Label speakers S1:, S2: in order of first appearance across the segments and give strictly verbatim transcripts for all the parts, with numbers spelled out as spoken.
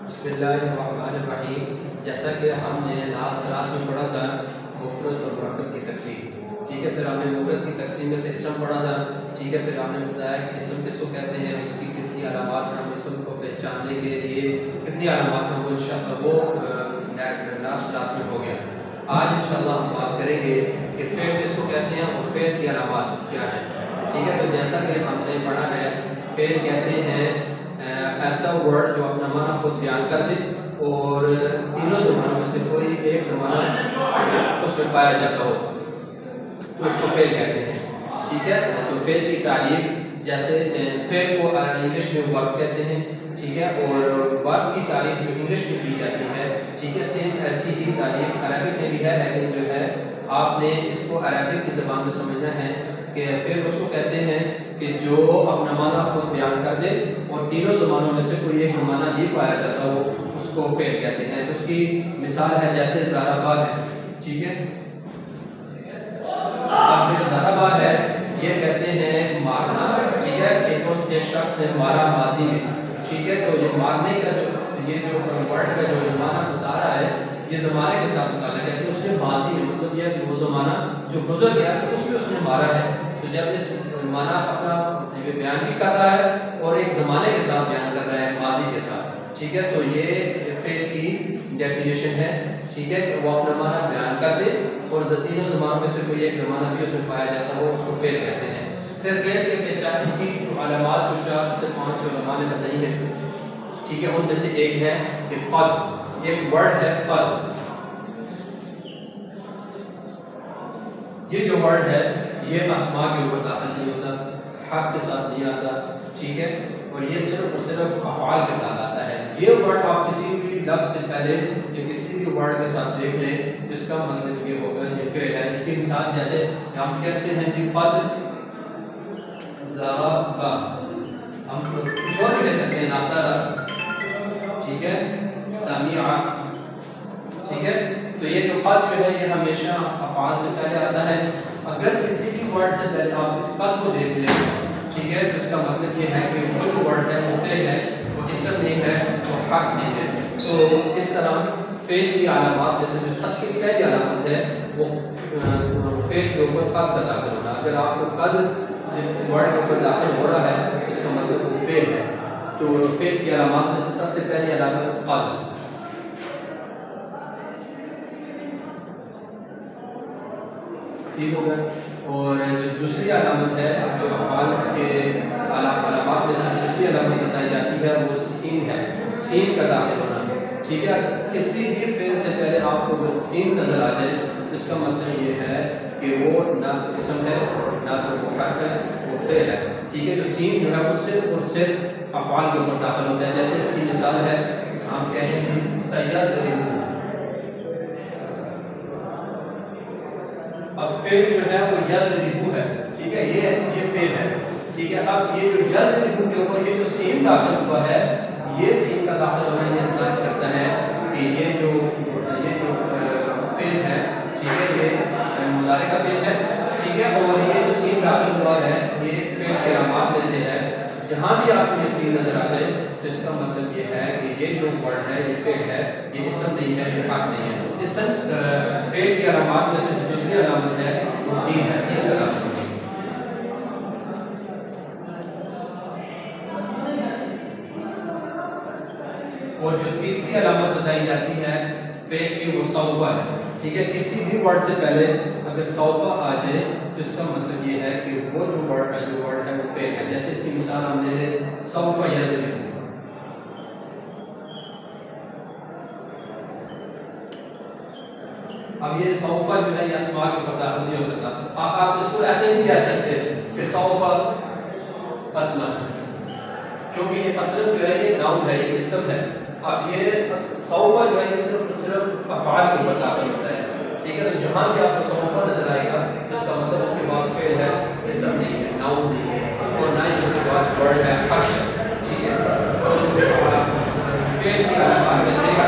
S1: بسم اللہ الرحمن الرحیم. جیسا کہ ہم نے لاسٹ کلاس میں پڑھا تھا مفرد اور مرکب کی تقسیم، ٹھیک ہے. پھر ہم نے مفرد کی تقسیم میں سے اسم پڑھا تھا، ٹھیک ہے. پھر ہم نے بتایا کہ اسم کس کو کہتے ہیں، اس کی کتنی علامات ہم اسم کو پہچاننے کے لیے کتنی علامات ہم وہ انشاءاللہ وہ لاسٹ کلاس میں ہو گیا. آج انشاءاللہ ہم بات کریں گے کہ فعل کس کو کہتے ہیں اور فعل کی علامات کیا ہیں، ٹھیک ہے. تو جیسا کہ ہم نے پڑھا ہے، فعل کہتے ہیں ایسا ورڈ جو اپنا معنی خود بیان کر دے اور تینوں زبانوں میں سے کوئی ایک زبانہ اس میں پایا جاتا ہو تو اس کو فعل کہتے ہیں، ٹھیک ہے. تو فعل کی تعریف، جیسے فعل کو انگلش میں ورب کہتے ہیں، ٹھیک ہے. اور ورب کی تعریف جو انگلش میں کی جاتی ہے، ٹھیک ہے، سیم ایسی ہی تعریف عربک میں بھی ہے، لیکن جو ہے آپ نے اس کو عربک کی زبان میں سمجھنا ہے کہ فعل اس کو کہتے ہیں کہ جو اپنا معنی خود بیان کر دے اور تینوں زبانوں میں سے کوئی ایک زمانہ بھی پایا جاتا ہو اس کو فعل کہتے ہیں. اس کی مثال ہے جیسے ضربہ ہے، ٹھیک ہے. اب جو ضربہ ہے یہ کہتے ہیں مارنا، ٹھیک ہے، کہ اس کے شخص نے مارا ماضی میں، ٹھیک ہے. تو یہ مارنے کا جو یہ جو ورڈ کا جو معنی بتا رہا ہے یہ زمانے کے ساتھ متعلق ہے کہ اس نے ماضی میں، مطلب یہ کہ وہ زمانہ جو گزر گیا تو اس میں اس نے مارا ہے. تو جب اس معنی اپنا بیان بھی کر رہا ہے اور ایک زمانے کے ساتھ بیان کر رہا ہے، ماضی کے ساتھ، ٹھیک ہے. تو یہ فعل کی ڈیفینیشن ہے، ٹھیک ہے، کہ وہ اپنا معنی بیان کر دے اور تینوں زبانوں میں سے کوئی ایک زمانہ بھی اس میں پایا جاتا ہو اس کو فعل کہتے ہیں. پھر فعل کے پہچاننے کی جو علامات جو چار سے پانچ علماء نے بتائی ہیں، ٹھیک ہے، ان میں سے ایک ہے کہ قد، ایک ورڈ ہے قد. یہ جو ورڈ ہے یہ اسماء کے اوپر داخل نہیں ہوتا، حرف کے ساتھ نہیں آتا، ٹھیک ہے، اور یہ صرف اور صرف افعال کے ساتھ آتا ہے. یہ ورڈ آپ کسی بھی لفظ سے پہلے یا کسی بھی ورڈ کے ساتھ دیکھ لیں تو اس کا مطلب یہ ہوگا یہ فعل ہے. اس کی مثال جیسے ہم کہتے ہیں جی قد ضرب، ہم کچھ اور بھی لے سکتے ہیں، ناصر، ٹھیک ہے، سمع، ٹھیک ہے. تو یہ جو قد جو ہے یہ ہمیشہ افعال سے پہلے آتا ہے. اگر کسی بھی ورڈ سے پہلے آپ اس قد کو دیکھ لیں، ٹھیک ہے، تو اس کا مطلب یہ ہے کہ وہ جو ورڈ ہے وہ فعل ہے، وہ اسم نہیں ہے، وہ حرف نہیں ہے. تو اس طرح فعل کی علامات میں سے جو سب سے پہلی علامت ہے وہ فعل کے اوپر قد کا داخل ہونا. اگر آپ کو قد جس ورڈ کے اوپر داخل ہو رہا ہے اس کا مطلب وہ فعل ہے. تو فعل کی علامات میں سے سب سے پہلی علامت قد. ٹھیک ہو گیا. اور دوسری علامت ہے جو افعال کے علامات میں سے دوسری علامت بتائی جاتی ہے وہ سین ہے، سین کا داخل ہونا، ٹھیک ہے. کسی بھی فعل سے پہلے آپ کو اگر سین نظر آ جائے اس کا مطلب یہ ہے کہ وہ نہ تو اسم ہے نہ تو وہ حرف ہے، وہ فعل ہے، ٹھیک ہے. جو سین جو ہے وہ صرف اور صرف افعال کے اوپر داخل ہوتا ہے. جیسے اس کی مثال ہے ہم کہیں گے سیضرب. اب فعل جو ہے وہ یضرب ہے، ٹھیک ہے، یہ یہ فعل ہے، ٹھیک ہے. اب یہ جو یضرب کے اوپر یہ جو سین داخل ہوا ہے، یہ سین کا داخل ہونا یہ ظاہر کرتا ہے کہ یہ جو یہ جو فعل ہے، ٹھیک ہے، یہ مضارع کا فعل ہے، ٹھیک ہے. اور یہ جو سین داخل ہوا ہے یہ فعل کے علامات میں سے ہے. جہاں بھی آپ کو یہ سین نظر آ جائے تو اس کا مطلب یہ ہے کہ یہ جو ورڈ ہے یہ فعل ہے، یہ اسم نہیں ہے، یہ حرف نہیں ہے. تو اسم فعل کی علامات میں سے دوسری علامت ہے وہ سین ہے، سین کا داخل. اور جو تیسری علامت بتائی جاتی ہے فعل کی وہ سوف ہے، ٹھیک ہے. کسی بھی ورڈ سے پہلے اگر سوف آ جائے تو اس کا مطلب یہ ہے کہ وہ جو ورڈ ہے جو ورڈ ہے وہ فعل ہے. جیسے اس کی مثال ہم لے لیں سوف یضرب. اب یہ سوف جو ہے یہ اسماء کے اوپر داخل نہیں ہو سکتا. آپ آپ اس کو ایسے نہیں کہہ سکتے کہ سوف اسم، کیونکہ یہ اسم جو ہے یہ ناؤن ہے، یہ اسم ہے. اب یہ سوف جو ہے یہ صرف صرف افعال کے اوپر داخل ہوتا ہے، ٹھیک ہے. تو جہاں بھی آپ کو سوف نظر آئے گا اس کا مطلب اس کے بعد فعل ہے، اسم نہیں ہے، ناؤن نہیں ہے، اور نہ ہی اس کے بعد ورڈ ہے، حرف ہے، ٹھیک ہے. تو اس فعل کی علامات میں سے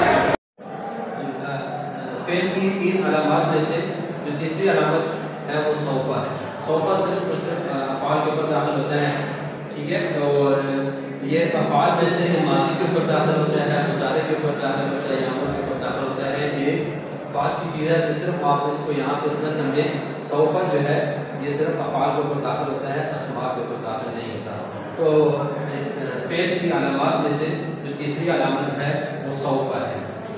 S1: فعل کی تین علامات میں سے جو تیسری علامت ہے وہ سوف ہے. سوف صرف اور صرف افعال کے اوپر داخل ہوتا ہے، ٹھیک ہے. اور یہ افعال میں سے ماضی کے اوپر داخل ہوتا ہے، مضارع کے ادھر صرف آپ اس کو یہاں پہ اتنا سمجھیں سوف جو ہے یہ صرف افعال کے اوپر داخل ہوتا ہے، اسماء کے اوپر داخل نہیں ہوتا. تو فعل کی علامات میں سے جو تیسری علامت ہے وہ سوف ہے.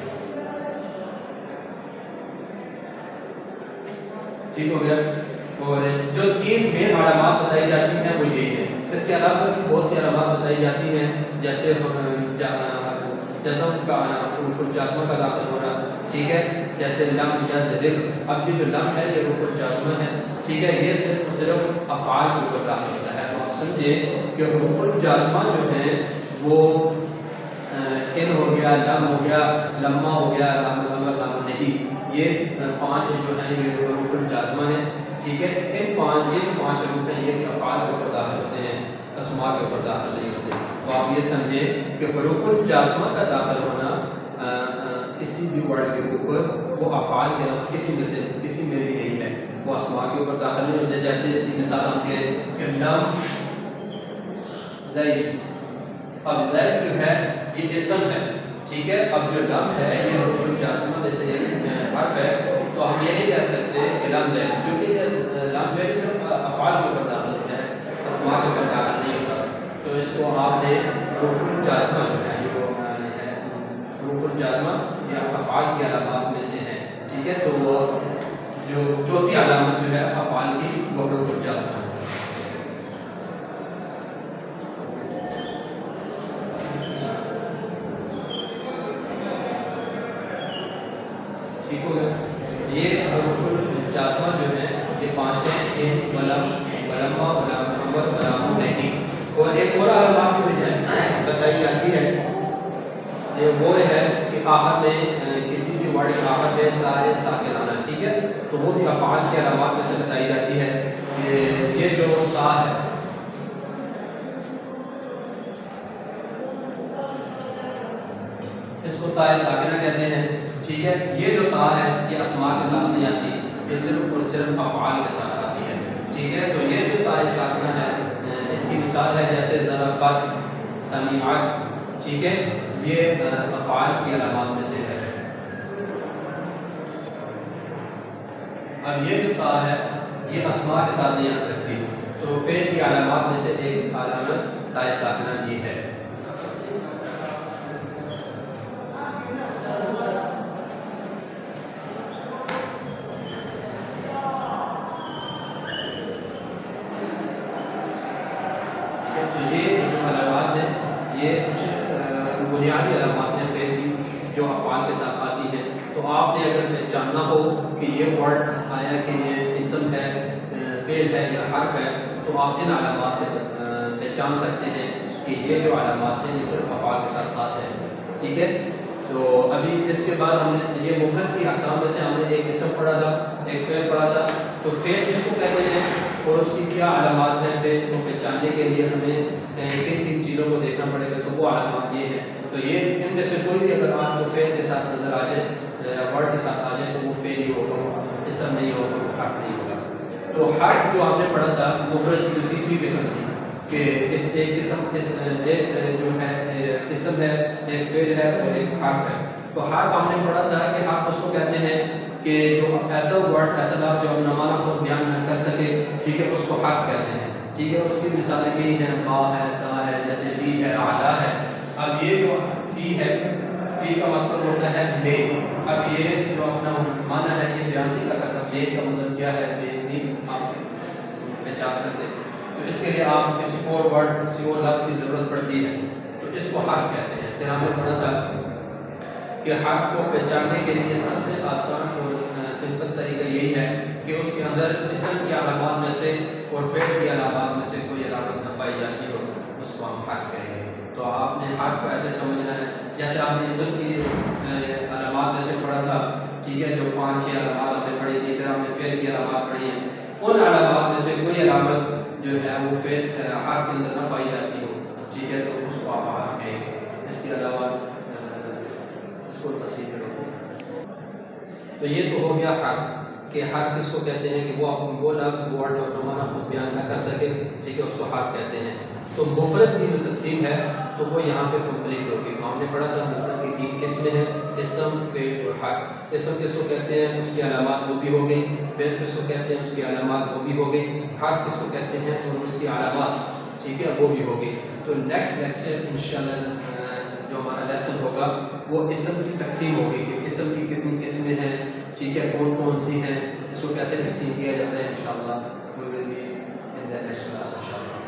S1: ٹھیک ہو گیا. اور جو تین مین علامات بتائی جاتی ہیں وہ یہی ہے. اس کے علاوہ بھی بہت سی علامات بتائی جاتی ہیں، جیسے جزم کا آنا، حروف الجازمہ کا داخل ہونا، ٹھیک ہے، جیسے لم یا زدر. اب یہ جو لم ہے یہ حروف الجازمہ ہے، ٹھیک ہے، یہ صرف صرف افعال کے اوپر داخل ہوتا ہے. تو آپ سمجھیں کہ حروف الجازمہ جو ہیں وہ ان ہو گیا، لم ہو گیا، لما ہو گیا، لم لم لم نہیں، یہ پانچ جو ہیں یہ حروف الجازمہ ہیں. ٹھیک ہے، ان پانچ یہ جو پانچ حروف ہیں یہ افعال کے اوپر داخل ہوتے ہیں، اسماء کے اوپر داخل نہیں ہوتے. تو آپ یہ سمجھیں کہ حروف الجازمہ کا داخل ہونا آ, آ, کسی بھی ورڈ کے اوپر وہ افعال کے علاوہ کسی میں سے کسی میں بھی نہیں ہے، وہ اسماء کے اوپر داخل نہیں ہوتے. جیسے اس کی مثال ہم کہیں کہ لم زید. اب زید جو ہے یہ اسم ہے، ٹھیک ہے. اب جو لم ہے یہ حروف الجازمہ میں سے ایک حرف ہے. تو ہم یہ نہیں کہہ سکتے کہ لم زید، کیونکہ یہ لم جو ہے صرف افعال کے اوپر داخل ہوتا ہے، اسماء کے اوپر داخل نہیں ہوتا. تو اس کو آپ نے حروف الجازمہ جو ہے یہ حروف الجازمہ یہ افعال کی علامات میں سے ہے، ٹھیک ہے. تو وہ جو چوتھی علامت جو ہے افعال کی وہ حروف الجازمہ ہے. ٹھیک ہو گیا. یہ حروف الجازمہ جو ہے یہ پانچ ہیں، ان، ولم، ولما، ولم امر، ولام نہیں. اور ایک اور علامات بھی بتائی جاتی ہے، یہ وہ ہے کہ آخر میں کسی بھی ورڈ کے آخر میں تائے ساکن آنا، ٹھیک ہے. تو وہ بھی افعال کی علامات میں سے بتائی جاتی ہے کہ یہ جو تا ہے اس کو تائے ساکنہ کہتے ہیں، ٹھیک ہے. یہ جو تا ہے یہ اسماء کے ساتھ نہیں آتی، یہ صرف اور صرف افعال کے ساتھ آتی ہے، ٹھیک ہے. تو یہ جو تائے ساکنہ ہے اس کی مثال ہے جیسے ضربت، سمیعت، ٹھیک ہے، یہ افعال کی علامات میں سے ہے. اب یہ جو تا ہے یہ اسماء کے ساتھ نہیں آ سکتی، تو فعل کی علامات میں سے ایک علامت تائے ساکنہ بھی ہے. تو یہ جو علامات ہیں یہ کچھ بنیادی علامات ہیں فعل کی جو افعال کے ساتھ آتی ہیں. تو آپ نے اگر پہچاننا ہو کہ یہ ورڈ آیا کہ یہ اسم ہے، فعل ہے یا حرف ہے، تو آپ ان علامات سے پہچان سکتے ہیں کہ یہ جو علامات ہیں یہ صرف افعال کے ساتھ خاص ہیں، ٹھیک ہے. تو ابھی اس کے بعد ہم نے یہ مفرد کی اقسام میں سے ہم نے ایک اسم پڑھا تھا، ایک فعل پڑھا تھا. تو فعل جس کو کہتے ہیں اور اس کی کیا علامات ہیں، فعل کو پہچاننے کے لیے ہمیں کن کن چیزوں کو دیکھنا پڑے گا، تو وہ علامات یہ ہیں. تو یہ ان میں سے کوئی بھی اگر آپ کو فعل کے ساتھ نظر آ جائے، ورڈ کے ساتھ آ جائے، تو وہ فعل ہی ہوگا، وہ اسم نہیں ہوگا، وہ حرف نہیں ہوگا. تو حرف جو آپ نے پڑھا تھا مفرد کی تیسری قسم تھی کہ اس ایک قسم اس ایک جو ہے اسم ہے، ایک فعل ہے اور ایک حرف ہے. تو حرف ہم نے پڑھا تھا کہ حرف اس کو کہتے ہیں کہ جو ایسا ورڈ ایسا لفظ جو اپنا معنی خود بیان نہ کر سکے، ٹھیک ہے، اس کو حرف کہتے ہیں، ٹھیک ہے. اس کی مثالیں کئی ہیں، با ہے، تا ہے، جیسے فی ہے، اعلیٰ ہے. اب یہ جو فی ہے، فی کا مطلب ہوتا ہے بے. اب یہ جو اپنا معنی ہے یہ بیان نہیں کر سکتا، بے کا مطلب کیا ہے، بے نہیں آپ پہچان سکتے. تو اس کے لیے آپ کسی اور ورڈ کسی اور لفظ کی ضرورت پڑتی ہے، تو اس کو حرف کہتے ہیں. پھر ہم نے پڑھا تھا کہ حرف کو پہچاننے کے لیے سب سے آسان اور سمپل طریقہ یہی ہے کہ اس کے اندر اسم کی علامات میں سے اور فعل کی علامات میں سے کوئی علامت نہ پائی جاتی ہو، اس کو ہم حرف کہیں گے. تو آپ نے حرف کو ایسے سمجھنا ہے جیسے آپ نے اسم کی علامات میں سے پڑھا تھا، ٹھیک ہے، جو پانچ چھ علامات آپ نے پڑھی تھی. پھر آپ نے فعل کی علامات پڑھی ہیں، ان علامات میں سے کوئی علامت جو ہے وہ فعل حرف کے اندر نہ پائی جاتی ہو، ٹھیک ہے، تو اس کو آپ حرف کہیں گے. اس کے علاوہ اس کو تصحیح کرو. تو یہ تو ہو گیا حرف کہ حرف کس کو کہتے ہیں کہ وہ وہ لفظ ورڈ اور معنی خود بیان نہ کر سکے، ٹھیک ہے، اس کو حرف کہتے ہیں. تو مفرد کی جو تقسیم ہے تو وہ یہاں پہ کمپلیٹ ہوگی. تو ہم نے پڑھا تھا مفرد کی تین قسمیں ہیں, اسم, فعل اور حرف. اسم کس کو کہتے ہیں, اس کی علامات وہ بھی ہو گئی. فعل کس کو کہتے ہیں, اس کی علامات وہ بھی ہو گئی. حرف کس کو کہتے ہیں اور اس کی علامات ٹھیک ہے وہ بھی ہو گئی. تو نیکسٹ لیکچر انشاءاللہ جو ہمارا لیسن ہوگا وہ اسم کی تقسیم ہوگی کہ اسم کی کتنی قسمیں ہیں, ٹھیک ہے, کون کون سی ہیں, اس کو کیسے تقسیم کیا جاتا ہے. انشاءاللہ we will be in the next class انشاءاللہ.